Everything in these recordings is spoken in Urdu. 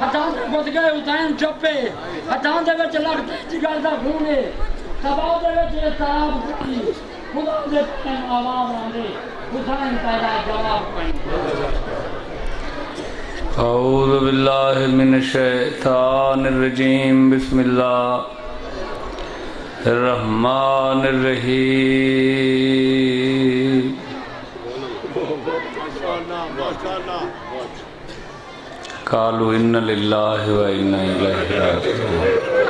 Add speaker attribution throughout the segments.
Speaker 1: ہتھان دے گھت گئے حسین چپے ہتھان دے وچ لگتے جگر دا خونے تباہ دے وچ احترام کی خدا دے پہن آواز آنے حسین پیدا جواب پہن
Speaker 2: اعوذ باللہ من الشیطان الرجیم بسم اللہ الرحمن الرحیم قالوا ان للہ و انا الیہ راجعون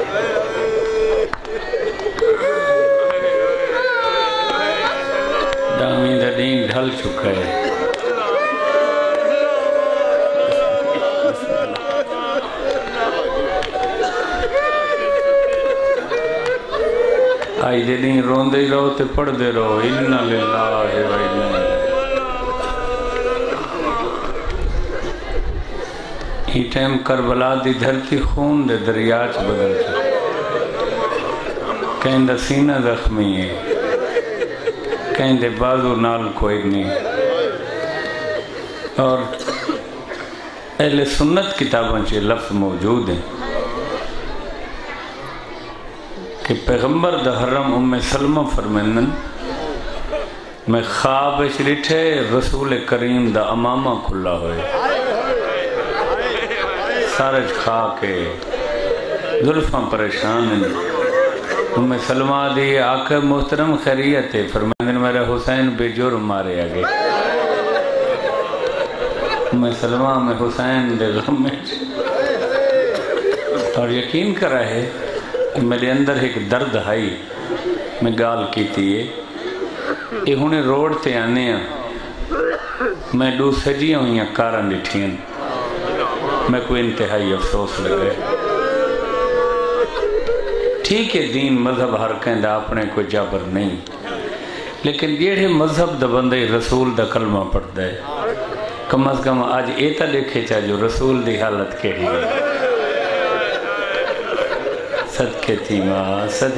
Speaker 2: دامی دا دین ڈھل چکا ہے آئی دے دین روندے ہی رہو تے پڑھ دے رہو اِنَّ لِلَّهِ وَإِنَّا اِلَيْهِ یہ ٹائم کربلا دی دھرتی خون دے دریاچ بدل چکے کہیں دا سینہ زخمی ہے کہیں دے بازو نال کوئی نہیں اور اہل سنت کتابوں سے لفظ موجود ہیں کہ پیغمبر دا حرم ام سلمہ فرمینن میں خواب شریٹھے رسول کریم دا امامہ کھلا ہوئے سارج خواہ کے ظلفاں پریشان ہیں ام سلمہ دی آقا محترم خیریت ہے فرمینن میرا حسین بے جرم مارے آگے ام سلمہ میں حسین دے غم میں اور یقین کرا ہے میرے اندر ایک درد آئی میں گال کی تھی یہ ہونے روڈ تے آنے ہیں میں دو سجیاں ہوئی ہیں کاراں ڈٹھیں میں کوئی انتہائی افسوس لگے ٹھیک ہے دین مذہب ہر کہیں دا اپنے کوئی جابر نہیں لیکن یہ مذہب دا بندے رسول دا کلمہ پڑھتا ہے کم از کم آج ایتا دیکھے چاہ جو رسول دی حالت کیڑی ہے صدقے تھی ماں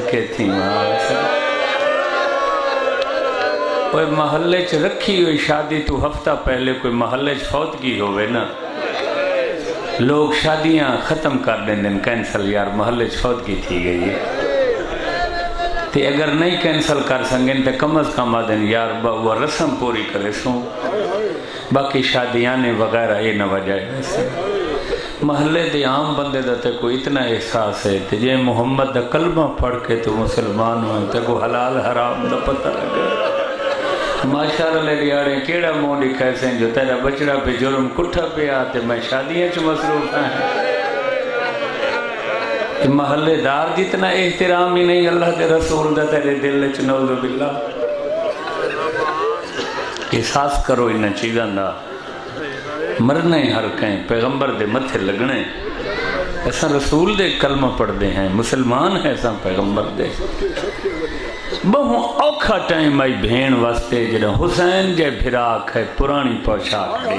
Speaker 2: کوئی محلے چ رکھی ہوئی شادی تو ہفتہ پہلے کوئی محلے چ فوت کی ہوئے نا لوگ شادیاں ختم کر دیں کینسل یار محلے چ فوت کی تھی گئی ہے تے اگر نہیں کینسل کر سنگیں تے کم از کم آدھیں یار وہ رسم پوری کرے سوں باقی شادیاں نے وغیرہ یہ نہ وجائے محلے دے عام بندے دا تے کوئی اتنا احساس ہے تے جے محمد دا کلمہ پڑھ کے تو مسلمان ہوئے تے کو حلال حرام دا پتہ لگے ماشاءاللہ لے لیاڑے کیڑا موں لکھا ہے جو تیرا بچڑا پہ جرم کٹھا پہ آتے میں شادیاں چو مصروف ہیں محلے دار جتنا احترام ہی نہیں اللہ کے رسول دا تیرے دل چ نعوذ باللہ احساس کرو انہاں چیزاں دا مرنے ہر کہیں پیغمبر دے متھے لگنے ایسا رسول دے کلمہ پڑھ دے ہیں مسلمان ہے ایسا پیغمبر دے بہو اوکھا ٹائم آئی بھین واسطے جنہ حسین جے بھراک ہے پرانی پوشاک دے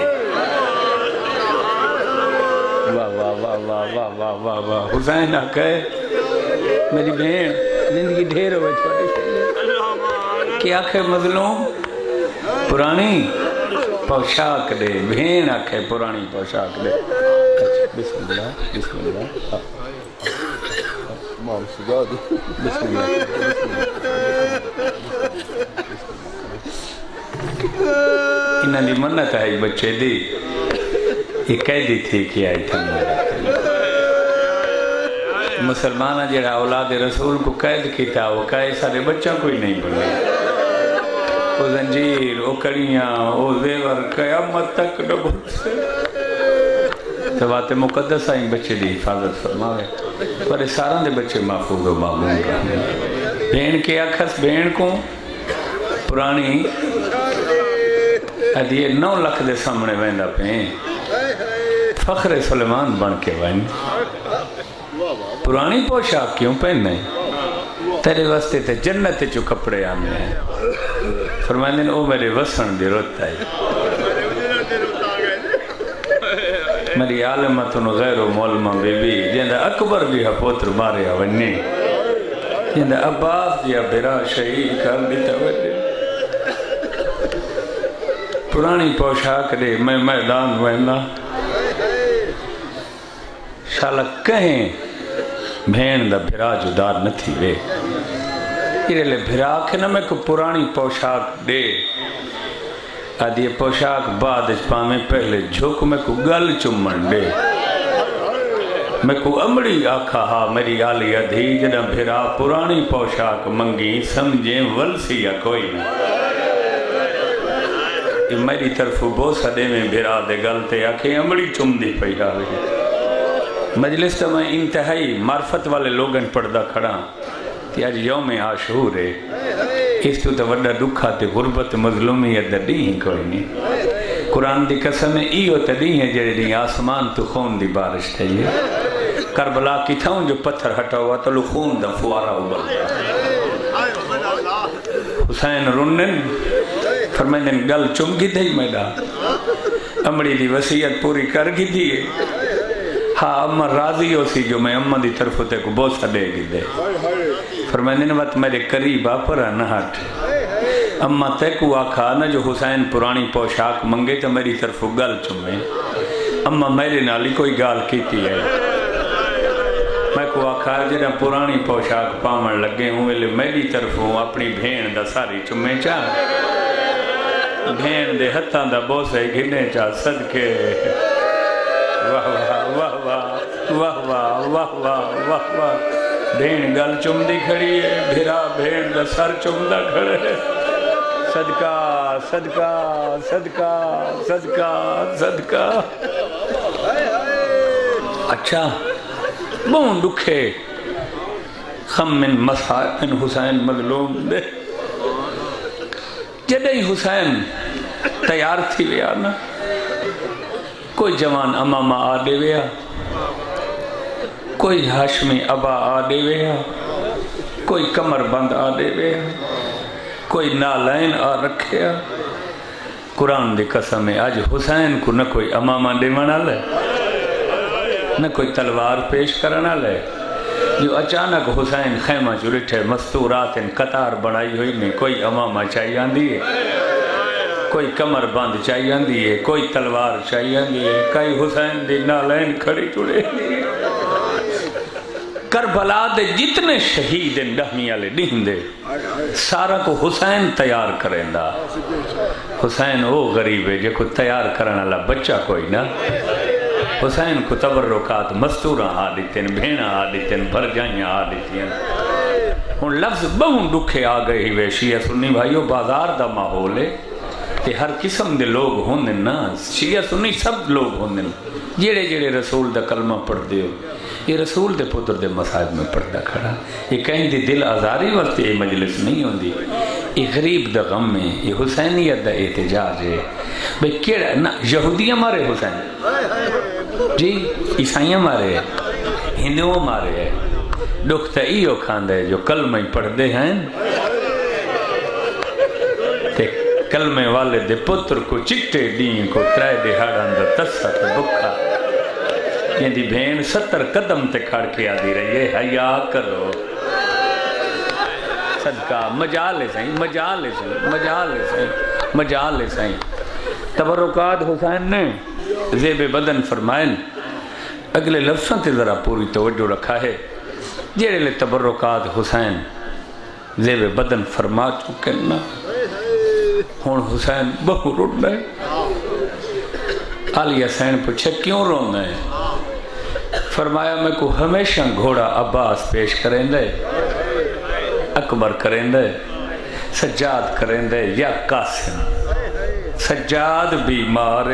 Speaker 2: واہ واہ واہ واہ واہ واہ واہ واہ حسین آکھے میری بہن زندگی ڈھیر ہوئے چھوٹے کیا آکھے مظلوم پرانی پوشاک دے بہن آکھے پرانی پوشاک دے بسم اللہ بسم اللہ بسم اللہ انہاں دی منت ہے بچے دی یہ قیدی تھی کہ آئی تھا مسلمانہ جڑا اولاد رسول کو قید کیتا وہ کہے سارے بچہ کوئی نہیں بنے وہ زنجیر وہ کڑیاں وہ زیور قیامت تک ڈبل سے توات مقدس آئیں بچے دی حفاظت فرماوے پر سارا دے بچے محفوظ و معمول رہنے بین کے اکھس بین کو پرانی ادھیے 9 لکھ دے سامنے ویندہ پہیں فخر سلیمان بن کے وائن پرانی پوشاک کیوں پہننے تیرے واسطے تے جنت چو کپڑے آنے ہیں فرمائیں دن او میرے وسن دی روتا ہے میری عالمتن غیر و مولمہ بی بی جندہ اکبر بھی پوتر مارے آونی جندہ عباس یا برا شہید کر دیتا ویدے پرانی پوشاک دے میں میدان وینا شالا کہیں بھین دا بھرا جدار نہ تھی وے یہ لے بھرا کے نہ میں کو پرانی پوشاک دے آدھی پوشاک بعد پامیں پہلے جھوک میں کو گل چمن دے میں کو امڑی آکھا ہا میری آلی ادھی جنہ بھرا پرانی پوشاک منگی سمجھیں ولسی یا کوئی نہ یہ میری طرف بہت سدے میں بھرا دے گلتے آکھیں امڑی چم دی پہی آوے مجلس تو میں انتہائی معرفت والے لوگن پردہ کھڑا تی آج یوم عاشور ہے اس تو وڈا دکھا تے غربت مظلومیت دا دی ہی کوئی نہیں قرآن دی قسم ایو تا دی ہے جڑے دی آسمان تو خون دی بارش تھے کربلا کی تھاؤں جو پتھر ہٹا ہوا تو لو خون دا فوارا ابل حسین رنن فرمائن گل چم گی تھی میڈا امڑی دی وسیعت پوری کر گی دی ہاں امہ راضی ہو سی جو میں امہ دی طرف ہوتے کو بوسہ دے گی دے فرمائن وقت میرے قریب آپرا نہ ہٹ امہ تے کو آکھا نہ جو حسین پرانی پوشاک منگے تو میری طرف گل چمیں امہ میرے نالی کوئی گال کیتی ہے میں کو آکھا جنہ پرانی پوشاک پامن لگے ہوں ویلے میری طرف ہوں اپنی بھین دا ساری چمیں چاہ بھین دے ہتھاں دا بوسے گھنے چاہ صدقے واہ واہ واہ واہ واہ واہ واہ واہ واہ بھین گل چم دی کھڑی ہے بھرا بھین دا سر چم دا کھڑے صدقہ صدقہ صدقہ صدقہ صدقہ اچھا بہن دکھے خم من مسحاب من حسین مظلوم دے جدہی حسین تیار تھی ویا نا کوئی جوان امامہ آدے ویا کوئی ہاشمی ابا آدے ویا کوئی کمر بند آدے ویا کوئی نالین آ رکھیا قرآن دی قسم ہے آج حسین کو نہ کوئی امامہ دیوانا لے نہ کوئی تلوار پیش کرنا لے جو اچانک حسین خیمہ چلٹھے مستورات ان قطار بنائی ہوئی میں کوئی امامہ چاہیے آندی ہے کوئی کمر بند چاہیے آندی ہے کوئی تلوار چاہیے آندی ہے کئی حسین دی نالین کھڑی چڑے کربلا دے جتنے شہید ڈہمی والے ڈہن دے سارا کو حسین تیار کریں دا حسین وہ غریب ہے جو کو تیار کرنے والا بچہ کوئی نہ حسین کو تبرکات مستورہ آ دیتیں بھینا آ دیتیں بھرجائیاں آ دیتیں ان لفظ بہن دکھے آ گئے ہوئے شیعہ سنی بھائیو بازار دا ماحول ہے کہ ہر قسم دے لوگ ہوندے نا شیعہ سنی سب لوگ ہوندے جیڑے جیڑے رسول دا کلمہ پڑھ دے ہو یہ رسول دے پتر دے مساجد میں پردہ کھڑا یہ کہیں دی دل آزاری وقت یہ مجلس نہیں ہوندی یہ غریب دا غم میں یہ حسینیت دا احتجاج ہے بھئی کیڑا نا یہودیاں مارے حسین جی عیسائیاں مارے ہندووں مارے دکھ تا ایو کھاندے جو کلمہ پڑھ دے ہیں تے کلمے والے دے پتر کو چٹے دین کو ترائے دہاڑاں دا تسا تے بکھا یہ دی بھین 70 قدم تے کھڑ کے آدھی رہی ہے حیا کرو صدقہ مجالے سائیں مجالے سائیں مجالے سائیں مجالے سائیں تبرکات حسین نے زیب بدن فرمائن اگلے لفظوں تے ذرا پوری توجہ رکھا ہے جیڑے لے تبرکات حسین زیب بدن فرما چکے نا ہون حسین بہو رڑ ہے علی حسین پوچھے کیوں رونا ہے فرمایا میں کو ہمیشہ گھوڑا عباس پیش کریں دے اکبر کریں دے سجاد کریں دے یا قاسم سجاد بیمار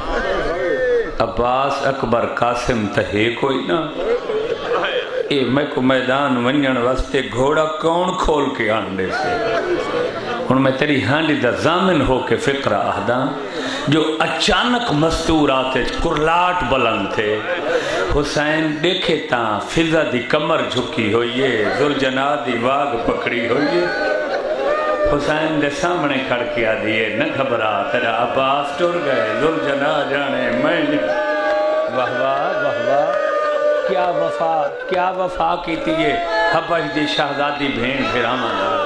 Speaker 2: عباس اکبر قاسم تہے کوئی نہ اے میں کو میدان ونجن واسطے گھوڑا کون کھول کے آنڈے سے ان میں تیری ہانڈی دا ضامن ہو کے فقرہ اہداں جو اچانک مستورات کرلاٹ بلند تھے حسین دیکھے تاں فضا دی کمر جھکی ہوئیے ذوالجناح دی واگ پکڑی ہوئیے حسین دے سامنے کھڑ کے آدھیے نہ گھبرا تیرا عباس ٹر گئے ذوالجناح جانے میں نے واہ واہ واہ واہ کیا وفا کی تیئے حبش دی شہزادی بھین پھراما دار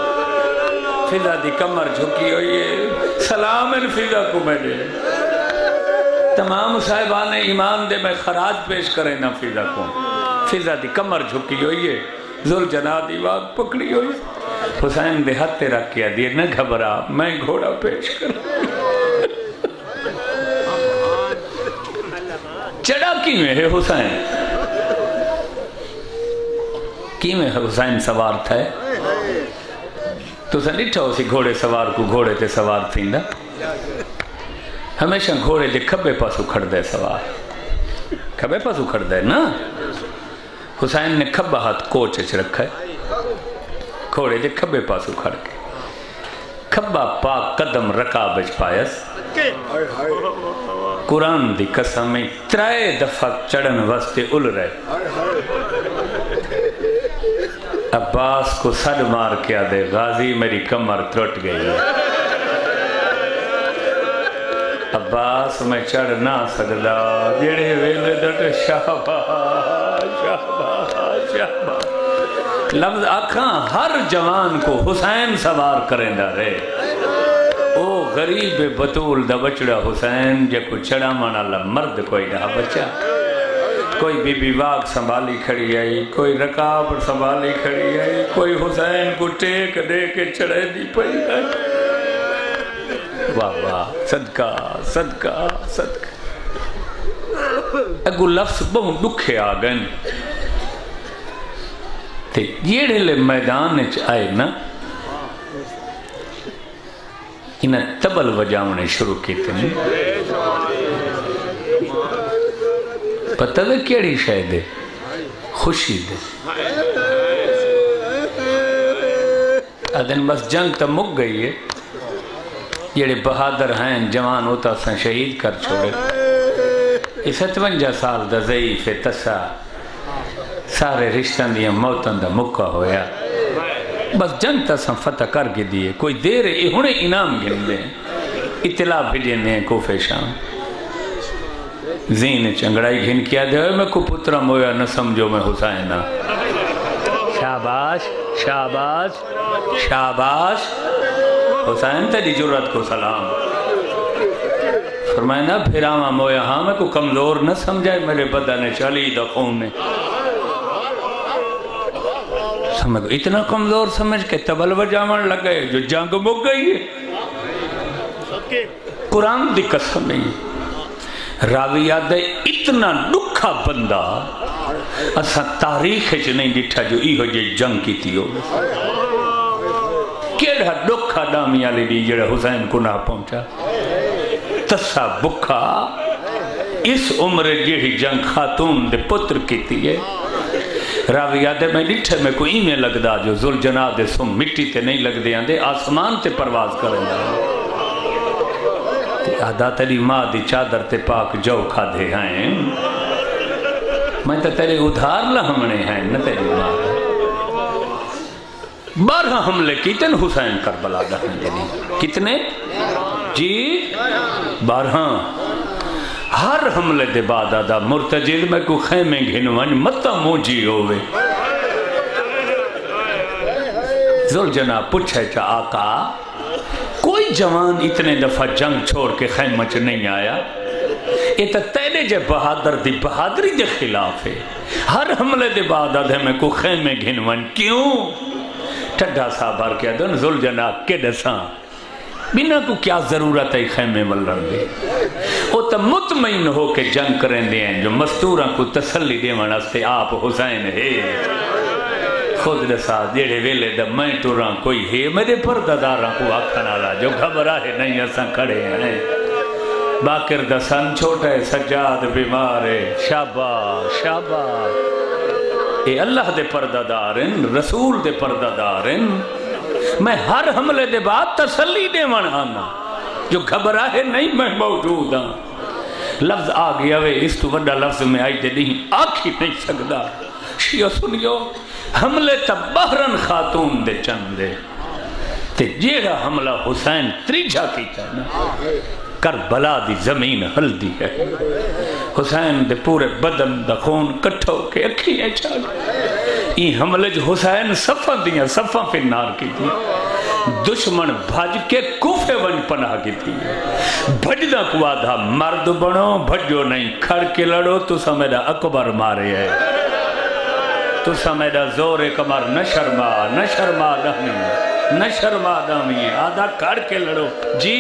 Speaker 2: فضا دی کمر جھکی ہوئی ہے سلام ان فضا کو میں نے تمام صاحبان ایمان دے میں خراج پیش کرے نہ فضا کو فضا دی کمر جھکی ہوئی ہے ذوالجناح دی واگ پکڑی ہوئی حسین دے ہاتھ رکھ کیا دیے نہ گھبرا میں گھوڑا پیش کر چڑھا کی میں ہے حسین کی میں حسین سوار تھا تو سن ڈٹھا اسی گھوڑے سوار کو گھوڑے تے سوار تھیندا ہمیشہ گھوڑے دے کھبے پاسو کھڑ دے سوار کھبے پاسو کھڑ دے نا حسین نے کھبا ہاتھ کوچ اچ رکھا ہے گھوڑے دے کھبے پاسو کھڑ کے کھبا پاک قدم رکاب اچ پایس قرآن دی قسم 3 دفعہ چڑھن واسطے ال رہے عباس کو سڈ مار کے آدھے غازی میری کمر ٹوٹ گئی ہے عباس میں چڑھ نہ سکدا جڑے ویلے ڈٹ شہباز شہباز شہباز لفظ آکھاں ہر جوان کو حسین سوار کریں دا رہے او غریب بطول دا بچڑا حسین جے کو چڑھا مانا اللہ مرد کوئی نہ بچا کوئی بی بی واگ سنبھالی کھڑی آئی کوئی رکاب سنبھالی کھڑی آئی کوئی حسین کو ٹیک دے کے چڑھے دی پئی آئی واہ واہ صدقہ صدقہ صدقہ اگو لفظ بہت دکھے آگئن تے جیڑے لے میدان اچ آئے نا انہیں تبل وجاونے شروع کی تھی پتہ دے کیڑی شاید ہے خوشی دے آدھن بس جنگ تا مک گئی ہے جیڑے بہادر ہیں جوان ہوتا سن شہید کر چھوڑے یہ 57 سال دا ضعیف تسا سارے رشتہ دیا موتن دا مکہ ہویا بس جنگ تا سن فتح کر کے دیئے کوئی دیر ہے انہیں انعام گن دیں اطلاع بھیجیں دیں کوفے شام زین چنگڑائی گھن کیا دے میں کو پترہ مویا نہ سمجھو میں حسینہ شاباش شاباش شاباش حسین تیری جرات کو سلام فرمائے نا پھر آمہ مویا ہاں میں کو کمزور نہ سمجھائے میرے بدن چلی دا خون نے سمجھ کو اتنا کمزور سمجھ کے تبل وجامن لگ گئے جو جنگ مک گئی ہے قرآن دی قسم نہیں راوی یاد ہے اتنا دکھا بندہ اسا تاریخ ہے جو نہیں ڈٹھا جو ایہو جے جنگ کی تھی ہو کیڑا دکھا ڈامی آلی دی جڑا حسین کو نہ پہنچا تسا بکھا اس عمر جیڑی جنگ خاتون دے پتر کی تھی ہے راوی یاد ہے میں ڈٹھے میں کوئی میں لگ دا جو ذوالجناح دے سم مٹی تے نہیں لگ دے آندے آسمان تے پرواز کریں دا آدھا تیری ماں دی چادر تے پاک جو کھا دے ہیں میں تو تیرے ادھار لہمنے ہیں نہ تیری ماں 12 حملے کیتن حسین کربلا دہن جنی کتنے جی 12 ہر حملے دے بعد آدھا مرتجد میں کو خیمیں گھنوان متا موجی ہوئے ذوالجناح پوچھے چا آقا کوئی جوان اتنے دفعہ جنگ چھوڑ کے خیمہ چ نہیں آیا یہ تو تیرے جے بہادر دی بہادری دے خلاف ہے ہر حملے دے بعد آدھے میں کو خیمیں گھنوان کیوں ٹھڈا صاحب آر کیا دن ذوالجناح کے دساں بنا کو کیا ضرورت ہے خیمے ملن دے وہ تو مطمئن ہو کے جنگ کریں دے ہیں جو مستوراں کو تسلی دے مناستے آپ حسین ہے خود دسا دیڑے ویلے دا میں توراں کوئی ہے میرے پرداداراں کو آکھنا لا جو گھبرا ہے نہیں اساں کھڑے ہیں باکر دا سن چھوٹا ہے سجاد بیمار ہے شاباش شاباش اے اللہ دے پردادارن رسول دے پردادارن میں ہر حملے دے بعد تسلی دے من آنا جو گھبرا ہے نہیں میں موجود ہاں لفظ آ گیا وے اس تو بڑا لفظ میں آئی دے نہیں آکھ ہی نہیں سکتا شیعہ سنیو حملے تا بحرن خاتون دے چند دے تے جیڑا حملہ حسین تریجا کیتا ہے نا کربلا دی زمین ہلدی ہے حسین دے پورے بدن دا خون کٹھو کے اکھی ہے چاہ یہ حملے جو حسین صفہ دیا صفہ پہ نار کی تھی دشمن بھج کے کوفے ون پناہ کی تھی بھجنا کو آدھا مرد بنو بھجو نہیں کھڑ کے لڑو تو سمیدہ اکبر مارے ہے تو سمیدہ زور کمر نہ شرما دامی ہے آدھا کھڑ کے لڑو جی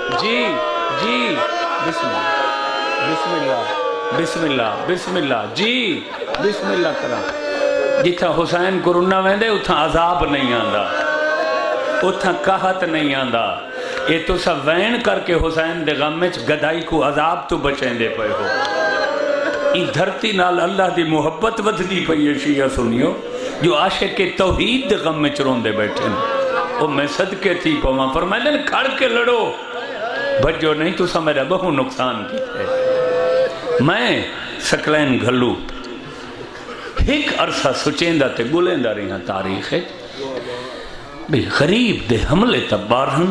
Speaker 2: بسم اللہ جی بسم اللہ کرا جتھا حسین کو رنہ ویندے اتھا عذاب نہیں آندہ اتھا قحط نہیں آندہ یہ تو سب وین کر کے حسین دے غم میں گدائی کو عذاب تو بچیں دے پئے ہو این دھرتی نال اللہ دی محبت ودھدی پئی ہے شیعہ سنیو جو عاشق کے توحید دے غم میں چرون دے بیٹھے او میں صدقے تھی پواں فرمائے دن کھڑ کے لڑو بھجو نہیں تو سمیرا بہو نقصان کی ہے میں سکلین گھلو ایک عرصہ سچیندہ تے گلیندہ رہی ہیں تاریخ ہے بھی غریب دے حملے تبارہن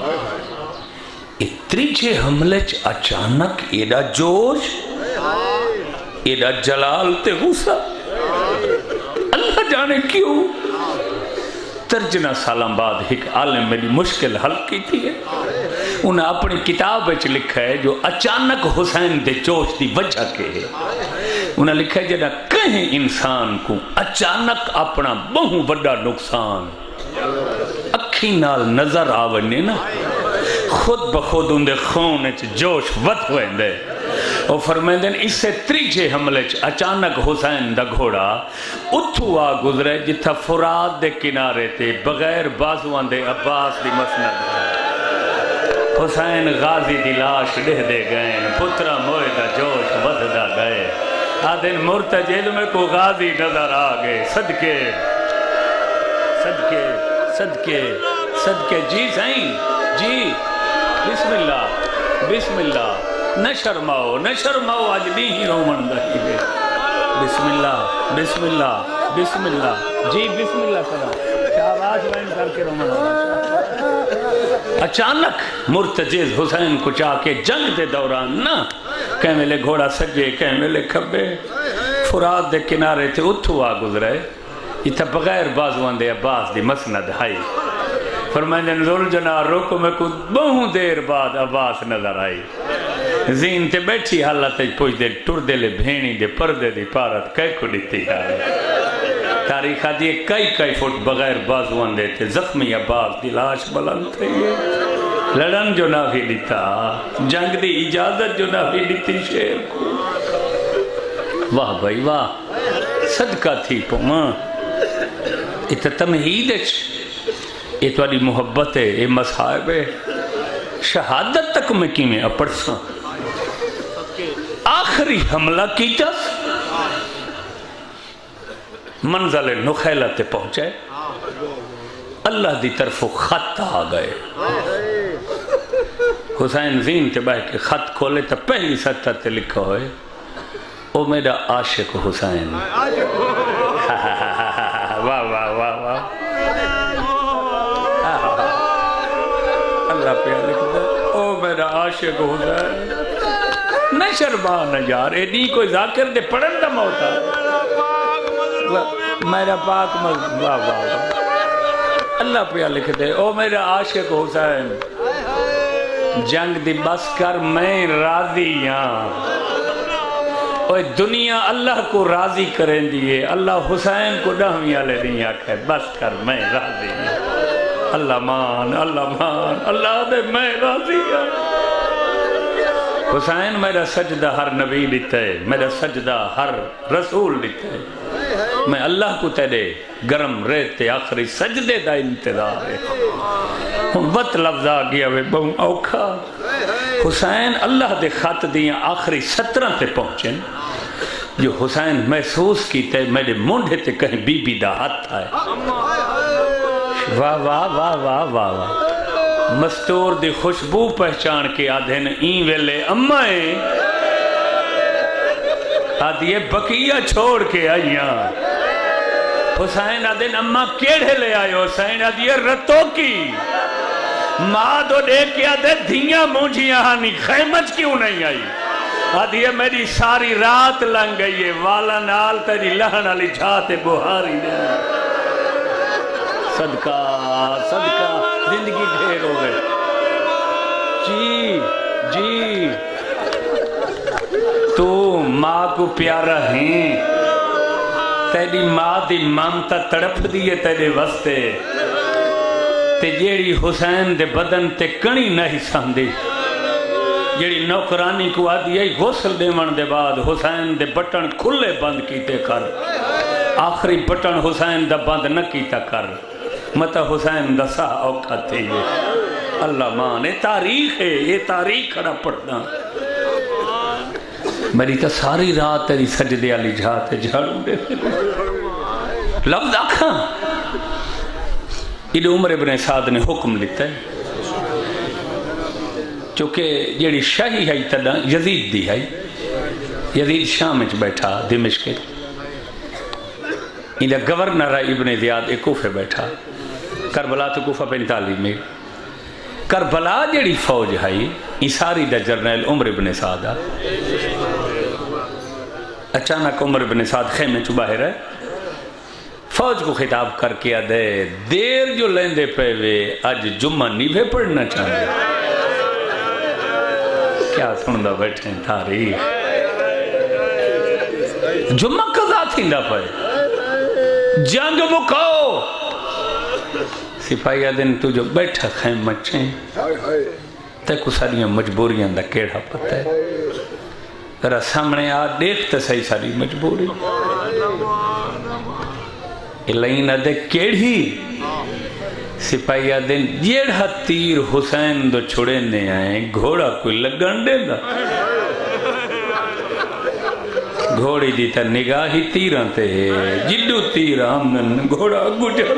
Speaker 2: اتریچے حملے چ اچانک ایڈا جوش ایڈا جلال تے غصہ اللہ جانے کیوں ترجنہ سالوں بعد ایک عالم میری مشکل حل کی تھی ہے انہیں اپنی کتاب وچ لکھا ہے جو اچانک حسین دے جوش دی وجہ کے ہے انہیں لکھا ہے جڑا کہیں انسان کو اچانک اپنا بہو بڑا نقصان اکھی نال نظر آونے نا خود بخود ان دے خون اچ جوش ود ہوئے دے اور فرمائیں دیں اس سے تریجے حملے اچانک حسین دا گھوڑا اتھو آ گزرے جتھا فرات دے کنارے تے بغیر بازوان دے عباس دی مسند ہے حسین غازی دی لاش ڈہ دے گئے پترہ موئے دا جوش ود دا گئے آدھن مرتجد میں کو غازی نظر آگئے صدقے صدقے صدقے صدقے جی سائیں جی بسم اللہ نہ شرماؤ آج نہیں ہی رومن دہی ہے بسم اللہ جی بسم اللہ کرا شہباز وین کر کے رومن اچانک مرتجز حسین کو چاہ کے جنگ دے دوران نا کہیں ملے گھوڑا سجے کہیں ملے کھبے فرات دے کنارے تھے اتھو آ گزرے اتھا بغیر بازوان دے عباس دی مسند ہائی فرمائیں دن ذل جنا روکو میں کو بہو دیر بعد عباس نظر آئی زین تے بیٹھی حالت پوچھ دے ٹر دے لے بھینی دے پردے دی پارت کئی کو دیتی ہے تاریخ دیئے کئی فٹ بغیر بازوان دے تھے زخمی عباس دی لاش بلند تھے لڑن جو نہ بھی دیتا جنگ دی اجازت جو نہ بھی دیتی شیر کو واہ بھائی واہ صدقہ تھی پوماں اتہ تمہیدچ یہ توڑی محبت ہے یہ مصحاب ہے شہادت تک میں کی میں اپرساں آخری حملہ کیتا منزل نخیلہ تے پہنچے اللہ دی طرف خط آ گئے حسین زین تے بائی کے خط کھولے تا پہلی سطح تے لکھا ہوئے او میرا عاشق حسین واہ واہ واہ واہ اللہ پہ لکھ دے او میرا عاشق حسین نہ شرمان یار ایڈی کوئی ذاکر دے پڑھن دا موتا میرا پاک واہ واہ واہ اللہ پہ لکھ دے او میرا عاشق حسین جنگ دی بس کر میں راضی ہاں اوہ دنیا اللہ کو راضی کریں دیئے اللہ حسین کو ڈہمی آلے نہیں آکھے بس کر میں راضی ہاں اللہ مان اللہ دے میں راضی ہاں حسین میرا سجدہ ہر نبی دیتا ہے میرا سجدہ ہر رسول دیتا ہے میں اللہ کو تیرے گرم رہتے آخری سجدے دا انتظار ہے وقت لفظ آگیا ہوئے بہن اوکھا حسین اللہ دے خط دیاں آخری 17 تے پہنچیں جو حسین محسوس کی تے میرے منڈے تے کہیں بی بی دا ہاتھ آئے واہ واہ واہ واہ واہ واہ مستور دی خوشبو پہچان کے آدھین این ویلے امائیں آدھیے بقیہ چھوڑ کے آئیاں حسین آدھین اممہ کیڑے لے آئے حسین آدھیے رتو کی ماں دو دے کے آدھے دھیاں مونجیاں ہانی خیمت کیوں نہیں آئی آدھیے میری ساری رات لنگ گئی ہے والا نال تیری لہن علی جھاتے بہاری دے صدقہ صدقہ زندگی ڈھیر ہو گئے جی جی تو ماں کو پیارا ہیں تیری ماں دی مامتا تڑپ دیئے تیرے وستے تے جیڑی حسین دے بدن تے کڑی نہیں ساندی جیڑی نوکرانی کو آدھی ہے غسل دیون دے بعد حسین دے بٹن کھلے بند کیتے کر آخری بٹن حسین دا بند نہ کیتا کر متا حسین دا سا اوکھا تھی اللہ مان یہ تاریخ ہے یہ تاریخ کھڑا پڑھنا میری تا ساری رات تیری سجدے علی جھاتے جھاڑوں دے لفظ آکھاں ادھے عمر ابن سعد نے حکم لیتا ہے چونکہ جیڑی شاہی ہے تدا یزید دی ہے یزید شام اچ بیٹھا دمشق ادھے گورنر ابن زیاد کوفہ بیٹھا کربلا تو کوفہ 45 میل کربلا جیڑی فوج ہے یہ ساری دا جرنیل عمر ابن سعد اچانک عمر ابن سعد خیمے چو باہر ہے فوج کو خطاب کر کے دے دیر جو لیندے پہ وے آج جمعہ نہیں بھی پڑھنا چاہتے کیا سندہ بیٹھیں تاریخ جمعہ قضا تھی نہ پہ جنگ مکاؤ سپاہی دن تو جو بیٹھا خیم مچیں تے کو ساریاں مجبوریاں دا کیڑا پتہ ہے ذرا سامنے آ دیکھتے صحیح ساری مجبوری الہین دے کیڑی سپاہی دن جیڑا تیر حسین دو چھڑے نے آئیں گھوڑا کوئی لگن دے دا گھوڑی دیتا نگاہی تیران تے جدو تیر آمن گھوڑا گھوڑا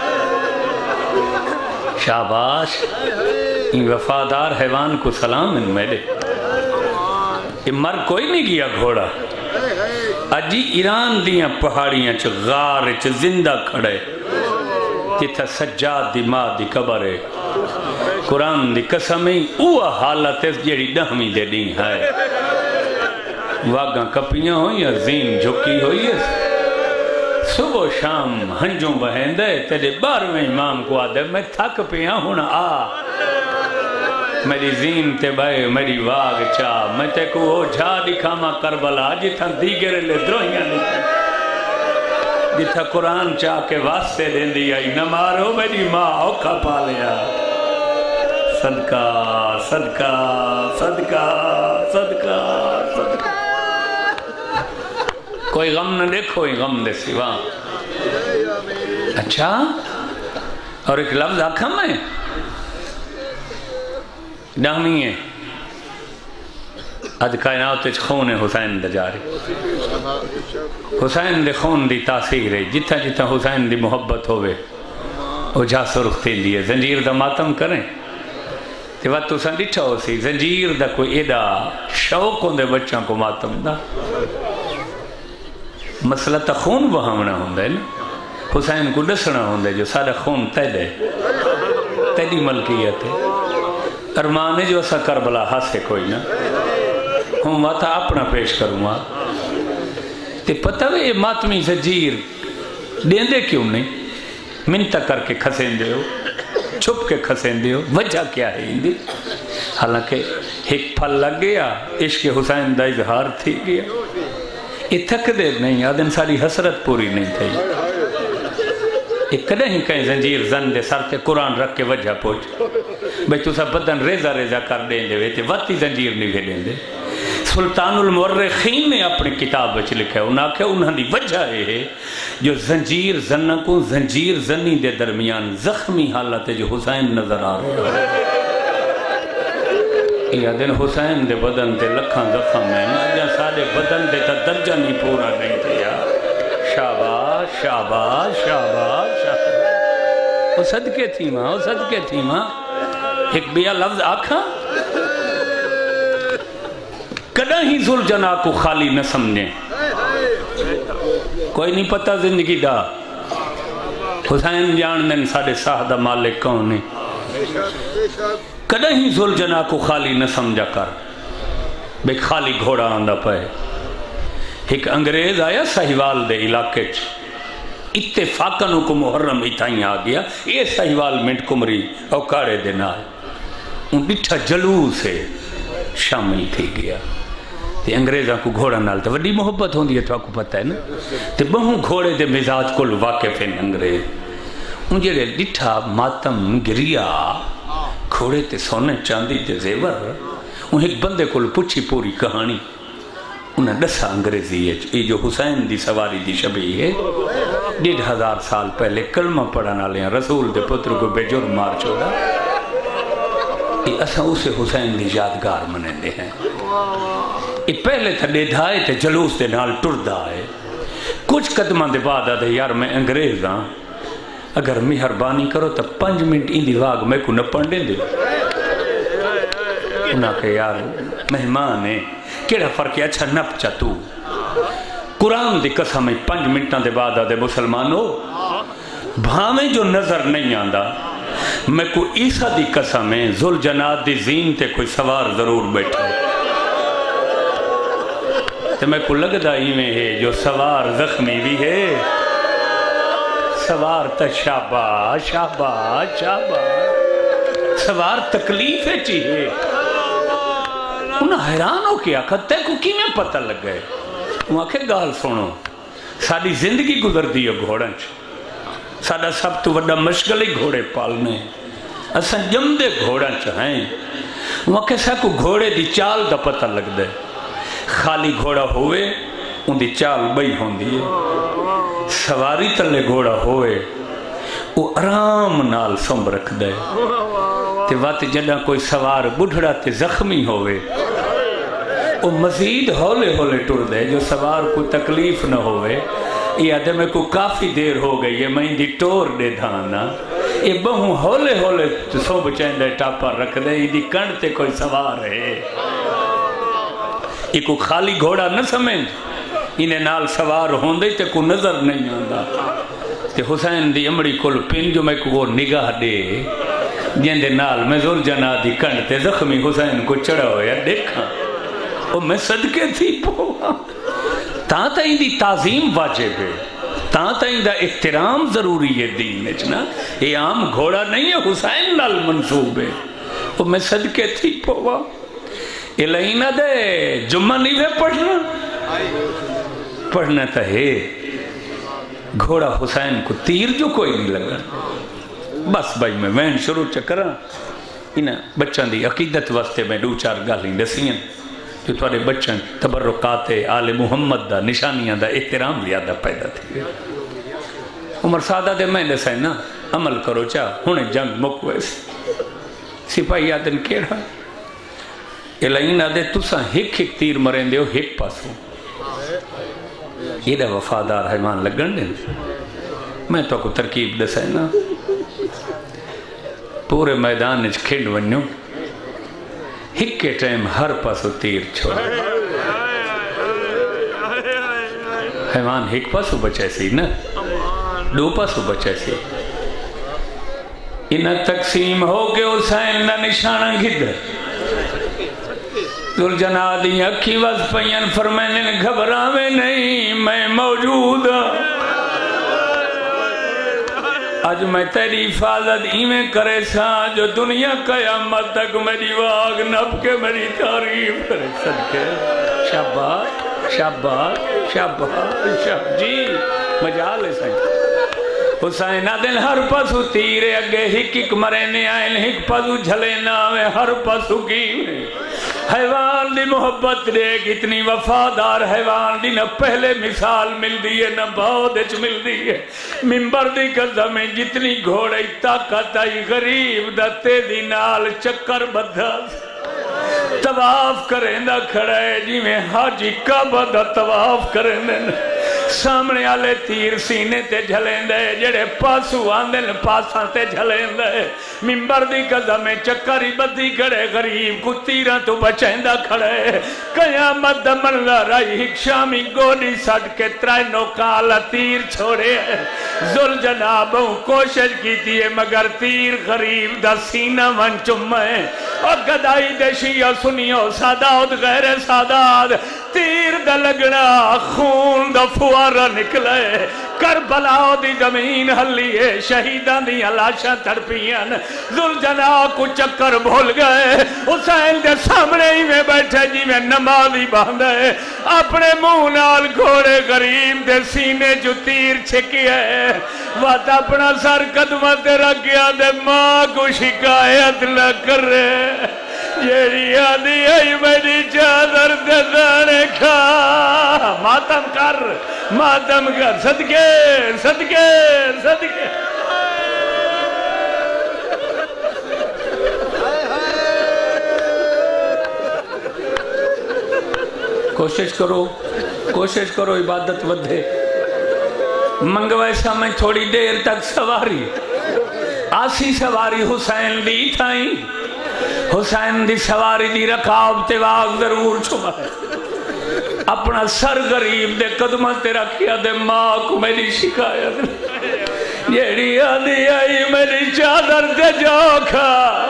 Speaker 2: شاباش ان وفادار حیوان کو سلام ان میرے یہ مر کوئی نہیں گیا گھوڑا اجی ایران دیاں پہاڑیاں چھ غار چھ زندہ کھڑے جتھا سجاد دی ماں دی قبر ہے قرآن دی قسمیں اوہ حالت ہے جیڑی دہمی دے دی ہے واگاں کپیاں ہوئی یا زین جھکی ہوئی ہے صبح و شام ہنجوں بہندے تیرے 12ویں امام کو آدھے میں تھک پیا ہونا آ میری زین تے بھائی میری واگ چاہ میں تے کو ہو جھا دکھاما کربلا جتھا دیگرے لے دروہیاں دکھا جتھا قرآن چاہ کے واسطے دیں دی آئی نہ مارو میری ماں اوکھا پا لیا صدقہ صدقہ صدقہ صدقہ صدقہ کوئی غم نہ دیکھو ہی غم دے سوا اچھا اور ایک لفظ آکھم ہے دہمی ہے اد کائنات خون حسین دا جاری حسین دے خون دی تاثیر ہے جتھا جتھا حسین دی محبت ہوئے وہ جا سرخ تھی لیے زنجیر دا ماتم کریں تے وقت تو سن ڈٹھا ہو سی زنجیر دا کوئی ایڈا شوق ہوں دے بچوں کو ماتم دا مسئلہ تا خون بہامنا ہوں دے حسین کو ڈسنا ہوں دے جو سارا خون تے دے تیری ملکیت ہے ارمانے جو اسا کربلا ہاسے کوئی نہ ہوں ماتا اپنا پیش کروں گا تے پتہ ہے یہ ماتمی زنجیر دین دے کیوں نہیں منتہ کر کے کھسیں دے ہو چھپ کے کھسیں دے ہو وجہ کیا ہے اندی حالانکہ ایک پھل لگ گیا عشق حسین دا اظہار تھی گیا یہ تھک دے نہیں آدم ساری حسرت پوری نہیں تھی ایک کدہ ہی کہیں زنجیر زن دے سر تے قرآن رکھ کے وجہ پوچھ بھئی تو سا بدن ریزہ ریزہ کر دیں دے ویتے وقتی زنجیر نہیں بھی دیں دے سلطان المورخین نے اپنی کتاب بچ لکھا ہے انہاں کہ انہاں دی وجہ ہے جو زنجیر زنہ کو زنجیر زنی دے درمیان زخمی حالت ہے جو حسین نظر آ رہا ہے یا دن حسین دے بدن دے لکھاں زخم ہے یا سارے بدن دے تا درجہ نہیں پورا نہیں تھیا شاباش شاباش شاباش وہ صدقے تھی ماں وہ صدقے تھی ماں ایک بیا لفظ آکھا کدہ ہی ذوالجنا کو خالی نہ سمجھیں کوئی نہیں پتہ زندگی دا حسین جان دن ساڑے ساہدہ مالک کون ہے کدہ ہی ذوالجنا کو خالی نہ سمجھا کر بے خالی گھوڑا آندہ پائے ایک انگریز آیا سہیوال دے علاقے اتفاقاً کو محرم ہی تائیں آ گیا یہ سہیوال منٹ کمری اوکاڑے دے نال ان ڈٹھا جلوس سے شامل تھی گیا تے انگریزاں کو گھوڑا نال تے وڈی محبت ہوندی ہے تو آپ کو پتہ ہے نا تے بہوں گھوڑے دے مزاج کل واقف ہیں انگریز ان جڑے ڈٹھا ماتم گریا گھوڑے تے سونے چاندی تے زیور ان ایک بندے کل پوچھی پوری کہانی انہیں دسا انگریزی ہے یہ جو حسین دی سواری دی شبیہ ہے 1500 سال پہلے کلمہ پڑھانا لیں رسول دے پتر کو بے جرم مار چھوڑا یہ اساں اسے حسین دی یادگار منندے ہیں یہ پہلے تھا ڈیدھائے تے جلوس دے نال ٹردہ ہے کچھ قدمہ دے بعد آدھے یار میں انگریز ہاں اگر مہربانی کرو تو 5 منٹ ان دی واگ میں کو نہ پڑھنے دے انہاں کہ یار مہمان ہے کیڑا فرق ہے اچھا نپ چا تو قرآن دی قسم 5 منٹاں دے بعد آدھے مسلمانو بھامیں جو نظر نہیں آندہ میں کو عیسیٰ دی قسم ہے ذوالجنات دی زین تے کوئی سوار ضرور بیٹھا تو میں کو لگدا ہی میں ہے جو سوار زخمی بھی ہے سوار تا شاباش شاباش شاباش سوار تکلیف ہے چیئے انہاں حیران ہو کیا کہتے کو کی میں پتہ لگ گئے وہاں کہ گال سنو ساری زندگی گزر دی ہے گھوڑن سادہ سب تو وڈا مشغلی گھوڑے پالنے اساں جم دے گھوڑن چاہیں وہاں کہ سا کو گھوڑے دی چال دا پتہ لگ دے خالی گھوڑا ہوئے ان دی چال بئی ہون دی ہے سواری تلے گھوڑا ہوئے وہ آرام نال سمب رکھ دے تے وقت جڑا کوئی سوار بڑھڑا تے زخمی ہوئے وہ مزید ہولے ہولے ٹر دے جو سوار کو تکلیف نہ ہوئے یہ آدھے میں کو کافی دیر ہو گئی ہے میں دی ٹور دے دھانا یہ بہوں ہولے ہولے سو بچائیں دے ٹاپا رکھ دے یہ دی کنڈ تے کوئی سوار ہے یہ کو خالی گھوڑا نہ سمجھ انہیں نال سوار ہوندے تے کو نظر نہیں آندا تے حسین دی امڑی کل پن جو میں کو وہ نگاہ دے جن دے نال میں ذوالجنات دی کنڈ تے زخمی حسین کو چڑھا ہویا دیکھا وہ میں صدقے تھی پوا تاں تا ان دی تعظیم واجب ہے تاں تا ان دا احترام ضروری ہے دین میں چنا یہ عام گھوڑا نہیں ہے حسین نال منصوب ہے وہ میں صدقے تھی پوا یہ لئینہ دے جمعہ نہیں ہے پڑھنا تا ہے گھوڑا حسین کو تیر جو کوئی نہیں لگا بس بھائی میں وین شروع چکرا انہاں بچان دی عقیدت واسطے میں 2-4 گالیں دسیاں جو تھوڑے بچان تبرکات آل محمد دا نشانیاں دا احترام زیادہ پیدا تھی عمر سادہ دے میں دسائیں نا عمل کرو چاہ ہونے جنگ مکویس سپاہی آدن کیڑا یہ لائن آدھے تُساں ہک تیر مرین دے ہو ہک پاسوں یہ دا وفادار حیوان لگن دیں میں تو کو ترکیب دسائیں نا پورے میدان اچھ کھنڈ ونیوں ہک کے ٹائم ہر پاسو تیر چھوڑا حیوان ہک پاسو بچے سی نا 2 پاسو بچے سی انہ تقسیم ہو کے حسین نہ نشانہ گھدر ذوالجنات دی اکھی وز پین فرمائنے گھبراوے نہیں میں موجود آج میں تیری حفاظت ایمیں کرے سا جو دنیا قیامت تک میری واگ نب کے میری تعریف کرے صدقے شاباش شاباش شاباش جی مجال ہے سائیں حسین دل ہر پسو تیرے اگے ہک مرنے آئین ہک پسو جھلینا میں ہر پسو کی حیوان دی محبت دیکھ اتنی وفادار حیوان دی نہ پہلے مثال مل دی ہے نہ بہت مل دی ہے ممبر دی قدم جتنی گھوڑے طاقت آئی غریب دا تیزی نال چکر بدھا طواف کریں دا کھڑا ہے جی میں حاجی کعبہ دا طواف کریں دے سامنے آلے تیر سینے تے جھلیں دے جڑے پاسو آندن پاساں تے جھلیں دے ممبر دی قدم چکری بدھی کھڑے غریب کو تیرہ تو بچیں دا کھڑے قیامت دا منظر آئی ایک شامی گوڑی سٹ کے ترائنوں کالا تیر چھوڑے ذوالجنابوں کوشش کی تھی مگر تیر غریب دا سینہ من چمیں اور گدائی دے شیعہ سنیو سادات غیر سادات تیر دا لگنا خون دا فوارا نکلے کربلا دی زمین ہلیے شہیدان دی لاشاں تڑپیاں ذوالجنا کو چکر بھول گئے حسین دے سامنے ہی میں بیٹھے جی میں نمازی باندھے اپنے منہ نال گھوڑے غریب دے سینے جو تیر چھکیا ہے وقت اپنا سر قدمہ تے رکھیا دے ماں کو شکایت نہ کر رہے جیڑی آدھی آئی میری چادر دے دانے کھا ماتم کر صدقے صدقے صدقے کوشش کرو عبادت ودھے منگوائے سامیں تھوڑی دیر تک سواری آسی سواری حسین دی تھائیں حسین دی سواری دی رکاب تے واغ ضرور چھپا ہے اپنا سر غریب دے قدمہ تے رکھیا دے ماں کو میری شکایت جیڑی آدھی آئی میری چادر تے جوکھا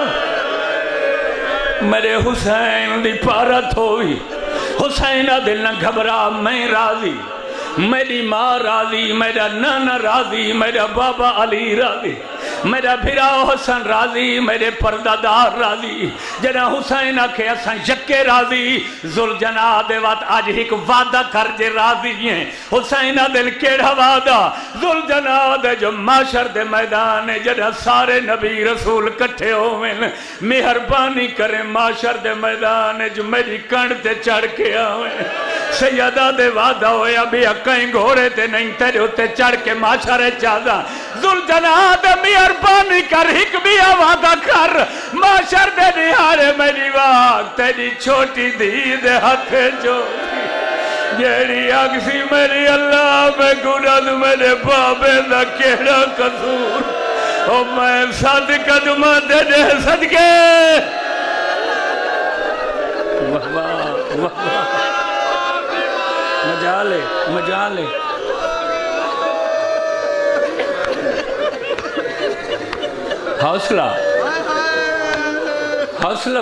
Speaker 2: میرے حسین دی پارت ہوئی حسین دل نہ گھبرا میں راضی میری ماں راضی میرا نانا راضی میرا بابا علی راضی میرا بھرا حسن راضی میرے پردادار راضی جنا حسین آکھے اساں یکے راضی ذوالجنا دے وقت آج ایک وعدہ کر جے راضی ہیں حسین دل کیڑا وعدہ ذوالجنا دے جو معاشر دے میدان جنا سارے نبی رسول کٹھے ہوئے مہربانی کریں معاشر دے میدان جو میری کنڈ تے چڑھ کے آویں سیدہ دے وعدہ ہویا بھی کہیں گھوڑے تے نہیں تیرے ہوتے چڑھ کے معاشر چاہدا ذوالجنا دے مہربانی کر ہک بھی وعدہ کر معاشر دے نہارے میری وقت تیری چھوٹی دی دے ہاتھ جو جیڑی اگسی میری اللہ میں گناہ میرے بابے دا کیڑا قصور او میں صدق قدمہ دے دے صدقے مجالے حوصلہ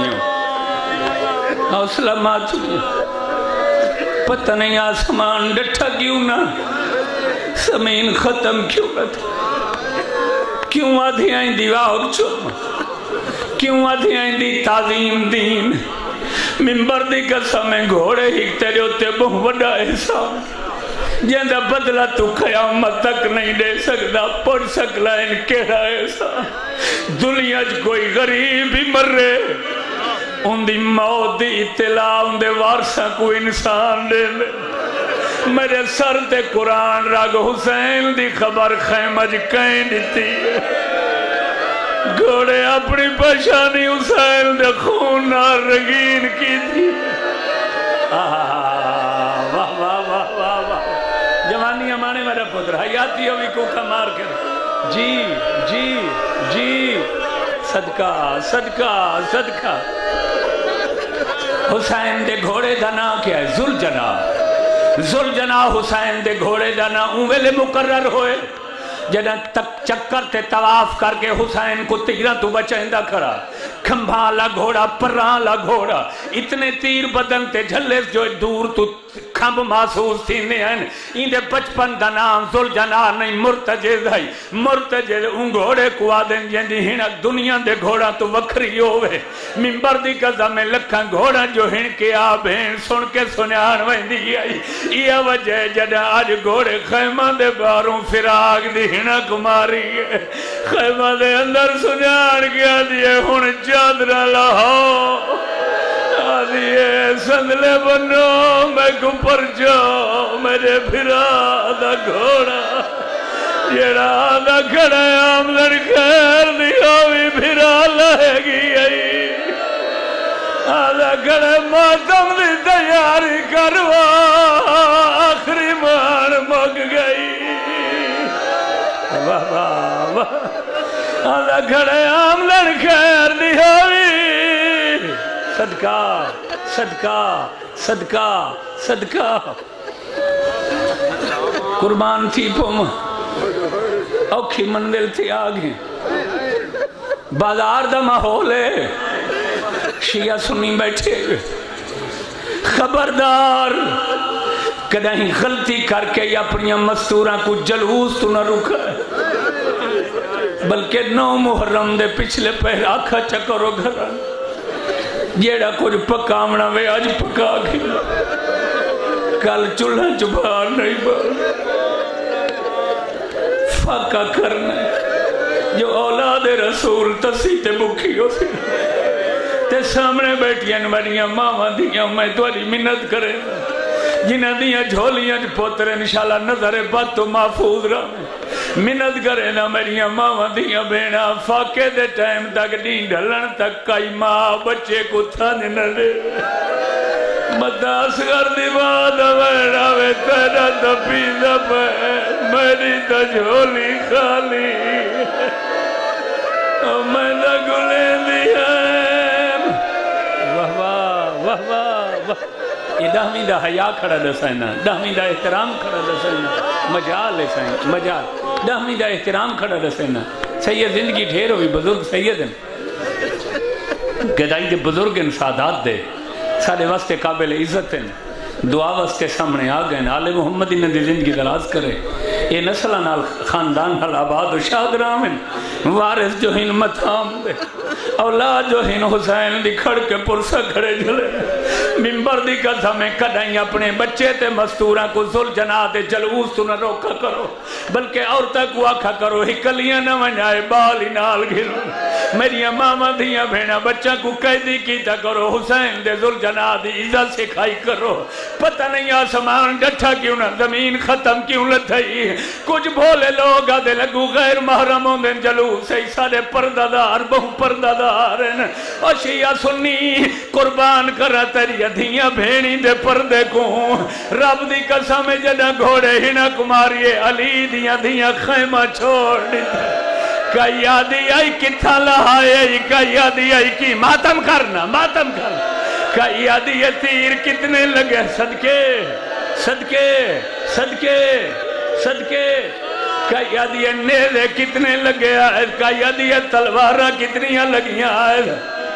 Speaker 2: ماتمیوں پتہ نہیں آسمان ڈٹھا کیوں نہ زمین ختم کیوں نہ کیوں آدھی آئیں دی واغ چوم کیوں آدھی آئیں دی تعظیم دین ممبر دی قسم گھوڑے ہی تیرے ہوتے بہت بڑا احسان جیندہ بدلہ تو قیامت تک نہیں دے سکتا پڑھ سکلا ان کیڑا احسان دنیا جو کوئی غریب ہی مر رہے ان دی موت دی اطلاع ان دے وارثہ کو انسان دے لے میرے سر تے قرآن راگ حسین دی خبر خیمج کہیں دیتی ہے گھوڑے اپنی پشانی حسین دے خون نار رگین کی تھی واہ واہ واہ واہ واہ جوانی امانے میرا پتر حیاتی ہوئی کو کمار کر جی صدقہ حسین دے گھوڑے دا نا کیا ہے ذوالجنا حسین دے گھوڑے دا نا اویلے مقرر ہوئے جنہ چکر تے طواف کر کے حسین کو تیرہ تو بچائندہ کھڑا کھمبھالا گھوڑا پرالا گھوڑا اتنے تیر بدن تے جھلے جو دور تو کھمب محسوس تھی نہیں ان دے 55 دا نام ذوالجنا نہیں مرتجز ہے مرتجز ان گھوڑے کو آدن جنہی ہنک دنیا دے گھوڑا تو وکھری ہوئے ممبر دی قضا میں لکھاں گھوڑا جو ہن کے آبین سن کے سنیان ویندی آئی یہ وجہ جنہ آج گھوڑے خیمہ دے باروں فراغ دی ہنک ماری ہے خیمہ دے اندر سنیان کیا دیئے ہن چادرہ لہو آدھیے سندلے بنو میں گھپر جاؤ میرے بھرا دا گھوڑا جیڑا دا کھڑا آمدر خیر دیاوی بھرا لہے گی آئی آدھا کھڑا ماتم دی تیاری کروا آخری مان مگ گئی واہ واہ واہ آدھا کھڑا آمدر خیر دیاوی صدقہ قربان تھی پوم اوکھی منزل تھی آگے بازار دا ماحول ہے شیعہ سنی بیٹھے خبردار کدہیں غلطی کر کے یا اپنی مستوراں کو جلوس تو نہ رکھا بلکہ 9 محرم دے پچھلے پہلے آکھا چکرو گھر جیڑا کچھ پکامنا وے آج پکا گیا کل چولہا چبھار نہیں بار فاقہ کرنا جو اولاد رسول تسی تے بکھی ہو سی تے سامنے بیٹھیاں میریاں ماما دیاں میں توالی منت کرے جنہ دیاں جھولیاں پوتر انشاءاللہ نظر بات تو محفوظ رہا منت کرے نا میریاں ماما دیاں بینا فاقے دے ٹائم تک دین ڈھلن تک کئی ماں بچے کو تھانے نہ دے مداس کر دی بات میرا وے تیرا دبی دب میری تا جھولی خالی میں نہ گلے دیا واہ واہ واہ واہ یہ دہمی دا حیاء کھڑا دسائنا دہمی دا احترام کھڑا دسائنا مجال ہے سائن مجال دہمی دا احترام کھڑا دسائنا سید زندگی ڈھیر ہوئی بزرگ سید ہیں گدائی دے بزرگ ان سادات دے سارے واسطے قابل عزت ہیں دعا واسطے سامنے آگئے آل محمد انہیں دی زندگی دراز کرے یہ نسلہ نال خاندان حل آباد و شاد رامن وارث جو ہن متھام دے اولاد جو ہن حسین دی کھڑ کے پرسا کھڑے جلے ممبر دی قسم میں کڑھائیں اپنے بچے تے مستورہ کو ذل جنا دے جلوس تو نہ روکا کرو بلکہ عورتہ کو آکھا کرو ہی کلیاں نہ ونجائے بالی نال گھلو میری ماما دیاں بھینا بچہ کو قیدی کیتا کرو حسین دے ذل جنا دی عزت سکھائی کرو پتہ نہیں آسمان ڈٹھا کیوں نہ زمین ختم کیوں لتھائی کچھ بھولے لوگ آدھے لگو غیر محرم ہوندے جلوس ہے سارے پردادار بہو پردادار اور شیعہ سنی قربان کرا تیری ادھیاں بھینی دے پردے کو رب دی قسم جنہ گھوڑے ہی نہ کماریے علی دیاں دیاں خیمہ چھوڑ دیتا کئی یادی آئی کتھا لہائے کئی یادی آئی کی ماتم کرنا کئی یادی تیر کتنے لگے صدقے صدقے صدقے صدقے کئی یادی نیزے کتنے لگے آئے کئی یادی تلوارہ کتنیاں لگیاں آئے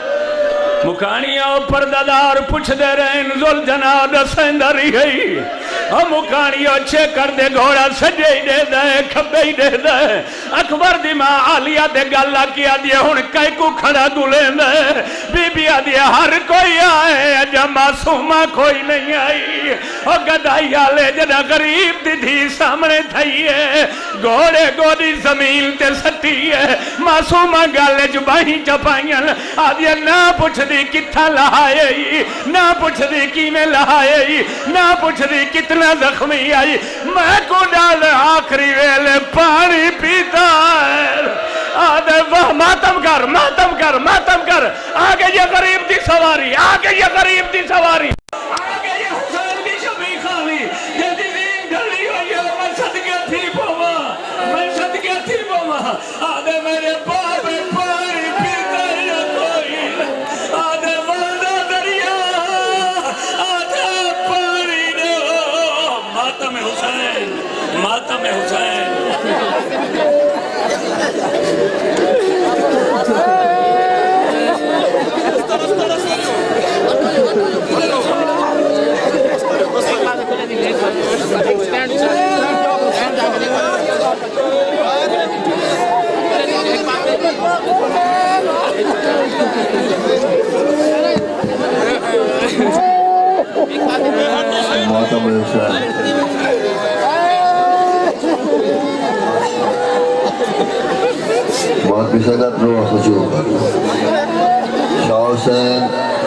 Speaker 2: مکانیاں پردادار پوچھ دے رہے ذل جناب سیندری گئی اور مکانیاں چھے کر دے گھوڑا سجے ہی دے دے کھبے ہی دے دے اکبر دی ماں آلیہ دے گاللہ کیا دیا ہون کئی کو کھڑا گلے دے بی بی آدیا ہر کوئی آئے جا معصومہ کوئی نہیں آئی اور گدائی آلے جنا غریب دی دھی سامنے تھائیے گھوڑے گوڑی زمین تے سٹی ہے معصومہ گالے جباہی چپائیں آدیا نہ پوچھ دی کتھا لہائے نہ پوچھ دی کی میں لہائے نہ پوچھ دی کتنا زخمی آئی میں کو ڈال آخری ویلے پانی پیتا ہے آدھے وہ ماتم کر ماتم کر ماتم کر آگے یہ غریب دی سواری آگے یہ غریب دی سواری آگے یہ حسین دی شبی خالی یہ دی دین ڈھلی ہوئی ہے میں صدقے تھی پوما میں صدقے تھی پوما آدھے میرے بابے پانی پیتا ہے کوئی آدھے والدہ دریا آدھے پانی دو ماتم حسین ماتم حسین
Speaker 3: بات بسنت رو حجوب شاہ حسین